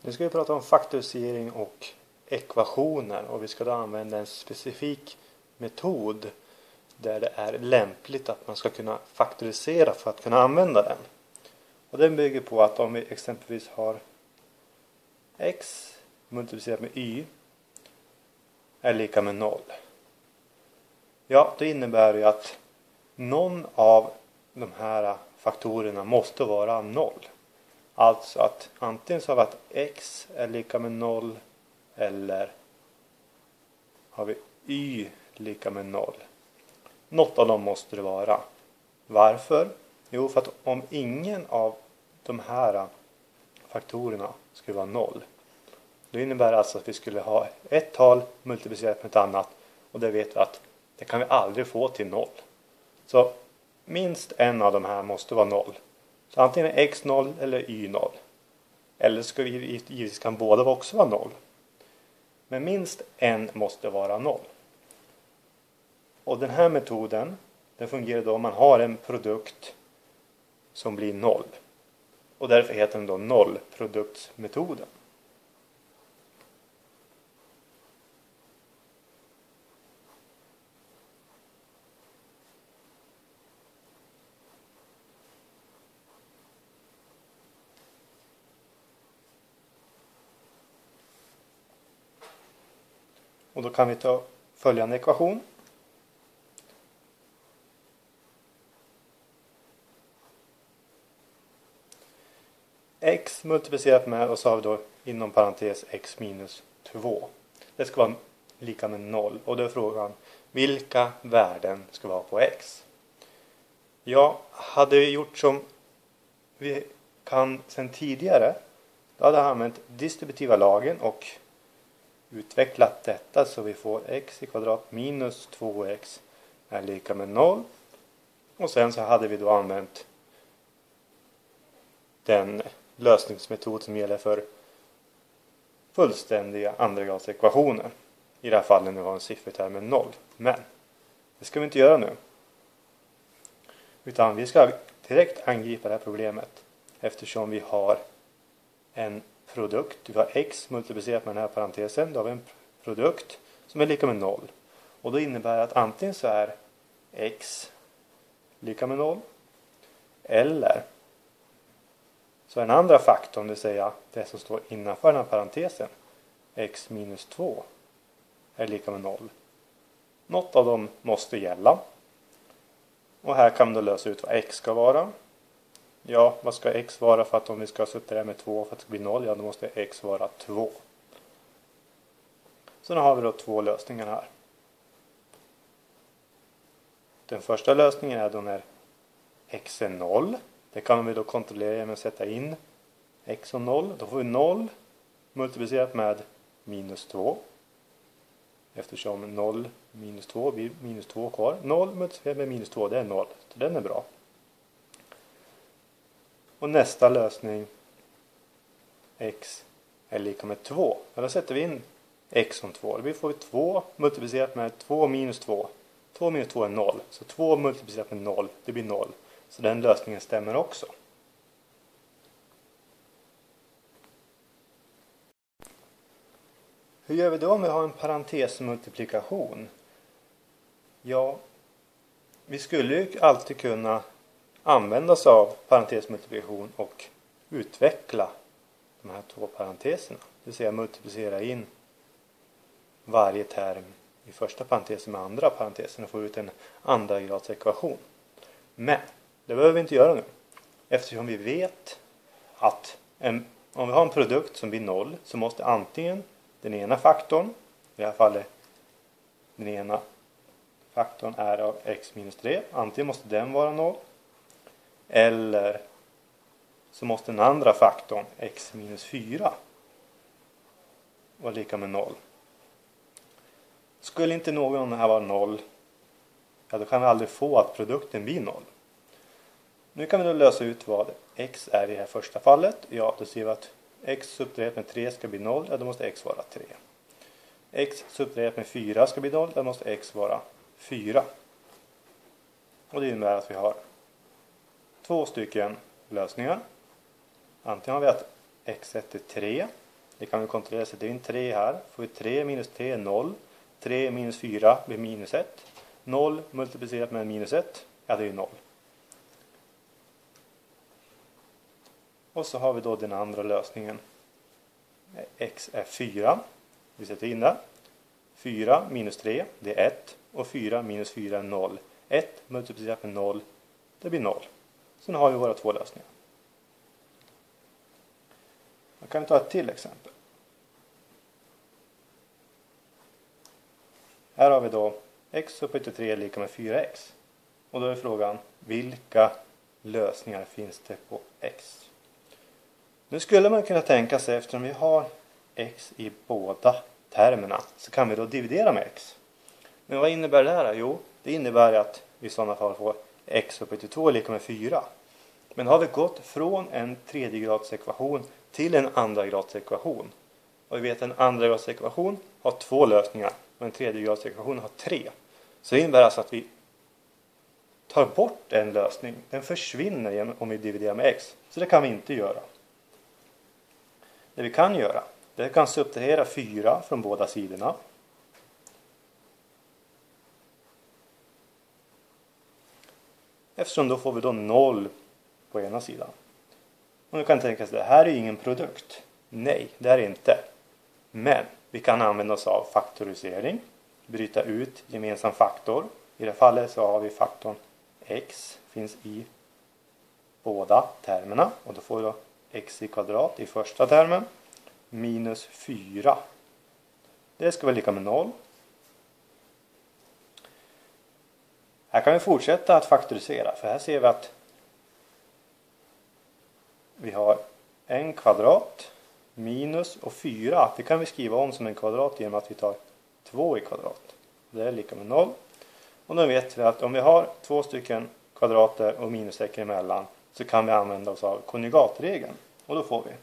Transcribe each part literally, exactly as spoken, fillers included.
Nu ska vi prata om faktorisering och ekvationer, och vi ska då använda en specifik metod där det är lämpligt att man ska kunna faktorisera för att kunna använda den. Och den bygger på att om vi exempelvis har x multiplicerat med y är lika med noll. Ja, det innebär ju att någon av de här faktorerna måste vara noll. Alltså att antingen så har vi att x är lika med noll eller har vi y lika med noll. Något av dem måste det vara. Varför? Jo, för att om ingen av de här faktorerna skulle vara noll, då innebär det alltså att vi skulle ha ett tal multiplicerat med ett annat, och det vet vi att det kan vi aldrig få till noll. Så minst en av de här måste vara noll. Så antingen är x noll eller y noll. Eller ska vi givetvis kan båda också vara noll. Men minst en måste vara noll. Och den här metoden, den fungerar då om man har en produkt som blir noll. Och därför heter den då nollproduktsmetoden. Och då kan vi ta följande ekvation. X multiplicerat med, och så har vi då inom parentes x minus två. Det ska vara lika med noll. Och då är frågan, vilka värden ska vi ha på x? Ja, hade vi gjort som vi kan sedan tidigare, då hade jag använt distributiva lagen och utvecklat detta så vi får x i kvadrat minus två x är lika med noll. Och sen så hade vi då använt den lösningsmetod som gäller för fullständiga andragradsekvationer. I det här fallet nu har en sifferterm med noll. Men det ska vi inte göra nu. Utan vi ska direkt angripa det här problemet. Eftersom vi har en produkt. Vi har x multiplicerat med den här parentesen. Då har vi en produkt som är lika med noll. Och då innebär det att antingen så är x lika med noll. Eller så är den andra faktorn, det vill säga det som står innanför den här parentesen, x minus två, är lika med noll. Något av dem måste gälla. Och här kan man då lösa ut vad x ska vara. Ja, vad ska x vara för att om vi ska subtrahera med två för att det ska bli noll? Ja, då måste x vara två. Så nu har vi då två lösningar här. Den första lösningen är då när x är noll. Det kan vi då kontrollera genom att sätta in x och noll. Då får vi noll multiplicerat med minus två. Eftersom noll minus två blir minus två kvar. noll multiplicerat med minus två, det är noll. Så den är bra. Och nästa lösning, x är lika med två. Då sätter vi in x som två. Då får vi två multiplicerat med två minus två. två minus två är noll. Så två multiplicerat med noll, det blir noll. Så den lösningen stämmer också. Hur gör vi då om vi har en parentesmultiplikation? Ja, vi skulle ju alltid kunna använda oss av parentesmultiplikation och utveckla de här två parenteserna. Det vill säga multiplicera in varje term i första parentesen med andra parentesen och få ut en andra grads ekvation. Men det behöver vi inte göra nu. Eftersom vi vet att en, om vi har en produkt som blir noll, så måste antingen den ena faktorn, i det här fallet den ena faktorn är av x minus tre, antingen måste den vara noll. Eller så måste den andra faktorn, x minus fyra, vara lika med noll. Skulle inte någon av de här vara noll, ja, då kan vi aldrig få att produkten blir noll. Nu kan vi då lösa ut vad x är i det här första fallet. Ja, då ser vi att x subtraherat med tre ska bli noll, ja, då måste x vara tre. X subtraherat med fyra ska bli noll, då måste x vara fyra. Och det innebär att vi har två stycken lösningar. Antingen har vi att x ett är tre Det kan vi kontrollera. Sätter vi in tre här. Får vi tre minus tre är noll. tre minus fyra blir minus ett. noll multiplicerat med minus ett. Ja, det är ju noll. Och så har vi då den andra lösningen. X är fyra. Vi sätter in det. fyra minus tre, det är ett. Och fyra minus fyra är noll. ett multiplicerat med noll, det blir noll. Så nu har vi våra två lösningar. Då kan vi ta ett till exempel. Här har vi då x upphöjt till tre är lika med fyra x. Och då är frågan, vilka lösningar finns det på x? Nu skulle man kunna tänka sig, eftersom vi har x i båda termerna, så kan vi då dividera med x. Men vad innebär det här? Jo, det innebär att vi i sådana fall får x upphöjt till två är lika med fyra. Men har vi gått från en tredjegradsekvation till en andragradsekvation. Och vi vet att en andragradsekvation har två lösningar och en tredjegradsekvation har tre. Så det innebär alltså att vi tar bort en lösning. Den försvinner om vi dividerar med x. Så det kan vi inte göra. Det vi kan göra, det kan subtrahera fyra från båda sidorna. Eftersom då får vi då noll på ena sidan. Och nu kan tänka sig, det här är ju ingen produkt. Nej, det är det inte. Men vi kan använda oss av faktorisering. Bryta ut gemensam faktor. I det här fallet så har vi faktorn x finns i båda termerna. Och då får vi då x i kvadrat i första termen. Minus fyra. Det ska vara lika med noll. Här kan vi fortsätta att faktorisera. För här ser vi att vi har en kvadrat minus och fyra. Det kan vi skriva om som en kvadrat genom att vi tar två i kvadrat. Det är lika med noll. Och då vet vi att om vi har två stycken kvadrater och minustecken emellan så kan vi använda oss av konjugatregeln. Och då får vi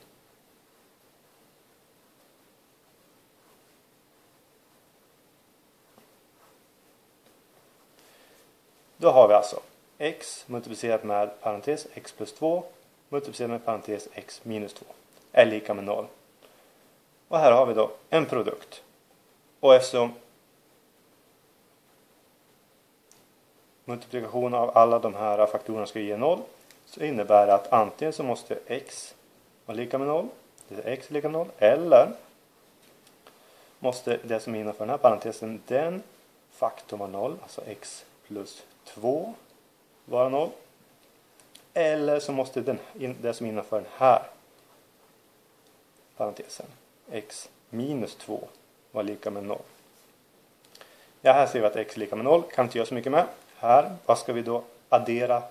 Då har vi alltså x multiplicerat med parentes x plus två multiplicerat med parentes x minus två är lika med noll. Och här har vi då en produkt. Och eftersom multiplikation av alla de här faktorerna ska ge noll så innebär det att antingen så måste x vara lika med noll, det är x lika med noll, eller måste det som är innanför den här parentesen, den faktorn vara noll, alltså x plus två vara noll. Eller så måste den, det som är innanför den här parentesen, x minus två, vara lika med noll. Ja, här ser vi att x är lika med noll. Kan inte göra så mycket med. Här, vad ska vi då addera?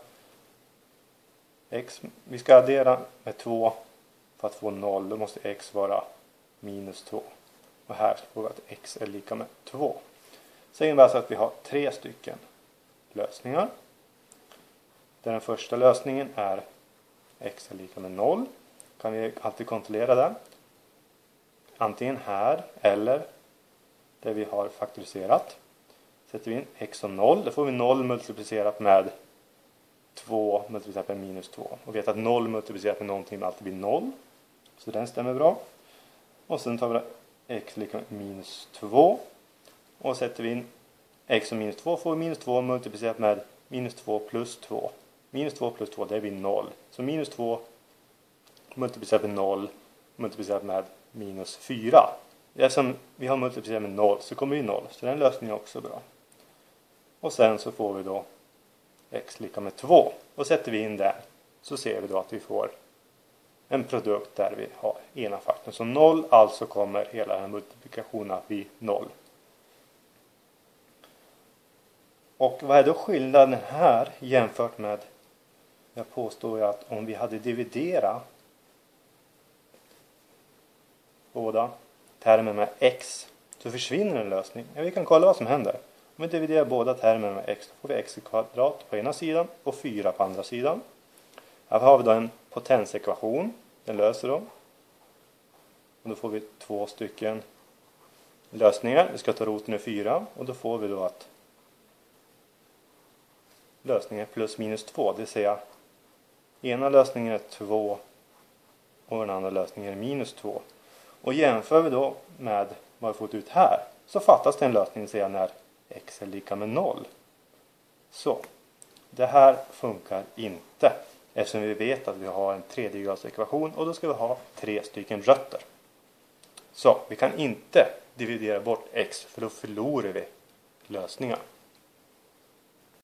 X, vi ska addera med två för att få noll. Då måste x vara minus två. Och här får vi att x är lika med två. Så innebär alltså att vi har tre stycken lösningar. Där den första lösningen är x är lika med noll. Kan vi alltid kontrollera det. Antingen här eller där vi har faktoriserat. Sätter vi in x och noll. Då får vi noll multiplicerat med två multiplicerat med minus två. Och vet att noll multiplicerat med någonting alltid blir noll. Så den stämmer bra. Och sen tar vi x lika med minus två. Och sätter vi in x och minus två får vi minus två multiplicerat med minus två plus två. Minus två plus två, det blir noll. Så minus två multiplicerat med noll multiplicerat med minus fyra. Eftersom vi har multiplicerat med noll så kommer vi noll. Så den lösningen är också bra. Och sen så får vi då x lika med två. Och sätter vi in där så ser vi då att vi får en produkt där vi har ena faktorn. Så noll, alltså kommer hela den här multiplikationen att bli noll. Och vad är då skillnaden här jämfört med, jag påstår ju att om vi hade dividerat båda termer med x så försvinner en lösning. Ja, vi kan kolla vad som händer. Om vi dividerar båda termer med x så får vi x i kvadrat på ena sidan och fyra på andra sidan. Här har vi då en potensekvation. Den löser då. Och då får vi två stycken lösningar. Vi ska ta roten ur fyra och då får vi då att lösningen är plus minus två. Det vill säga ena lösningen är två och den andra lösningen är minus två. Och jämför vi då med vad vi fått ut här, så fattas det en lösning sedan när x är lika med noll. Så, det här funkar inte eftersom vi vet att vi har en tredjegradsekvation och då ska vi ha tre stycken rötter. Så, vi kan inte dividera bort x för då förlorar vi lösningar.